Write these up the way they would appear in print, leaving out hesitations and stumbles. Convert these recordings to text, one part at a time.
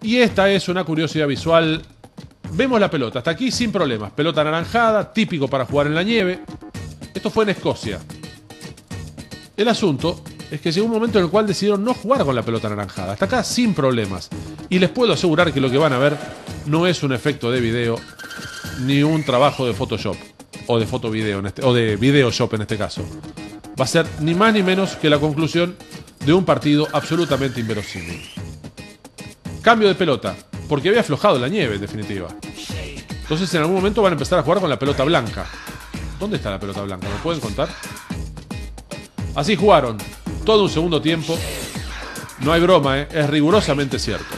Y esta es una curiosidad visual. Vemos la pelota, hasta aquí sin problemas. Pelota anaranjada, típico para jugar en la nieve. Esto fue en Escocia. El asunto es que llegó un momento en el cual decidieron no jugar con la pelota anaranjada. Hasta acá sin problemas. Y les puedo asegurar que lo que van a ver no es un efecto de video ni un trabajo de Photoshop o de fotovideo o de Videoshop en este caso. Va a ser ni más ni menos que la conclusión de un partido absolutamente inverosímil. Cambio de pelota, porque había aflojado la nieve en definitiva. Entonces en algún momento van a empezar a jugar con la pelota blanca. ¿Dónde está la pelota blanca? ¿Me pueden contar? Así jugaron todo un segundo tiempo. No hay broma, es rigurosamente cierto.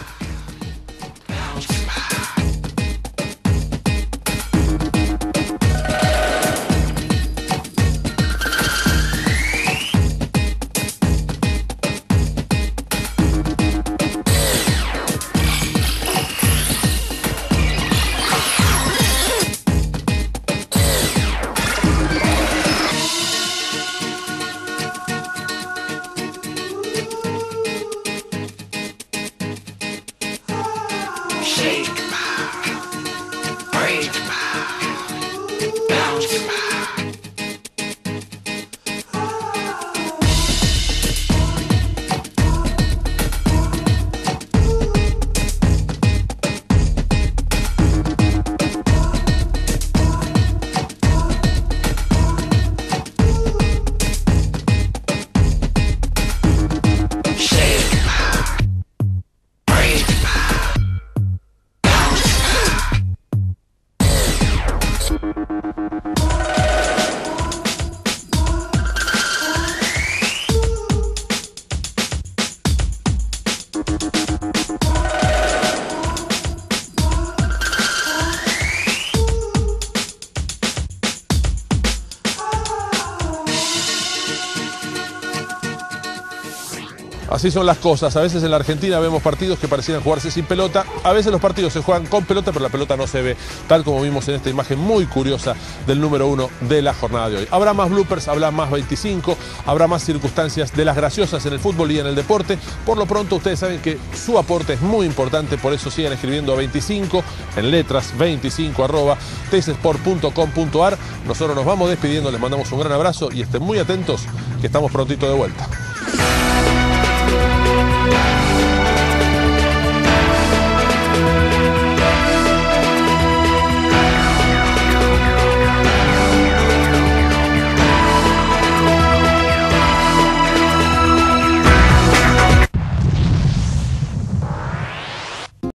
Así son las cosas. A veces en la Argentina vemos partidos que parecieran jugarse sin pelota. A veces los partidos se juegan con pelota, pero la pelota no se ve, tal como vimos en esta imagen muy curiosa del número 1 de la jornada de hoy. Habrá más bloopers, habrá más 25, habrá más circunstancias de las graciosas en el fútbol y en el deporte. Por lo pronto ustedes saben que su aporte es muy importante, por eso sigan escribiendo a 25 en letras 25@tcsport.com.ar. Nosotros nos vamos despidiendo, les mandamos un gran abrazo y estén muy atentos que estamos prontito de vuelta.